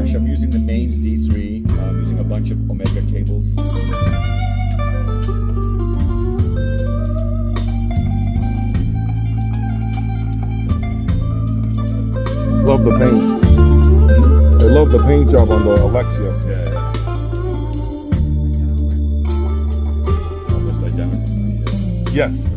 brush. I'm using the mains D3. I'm using a bunch of Omega cables. Love the paint. I love the paint job on the Alexxia. Yeah. Almost identical. Yes.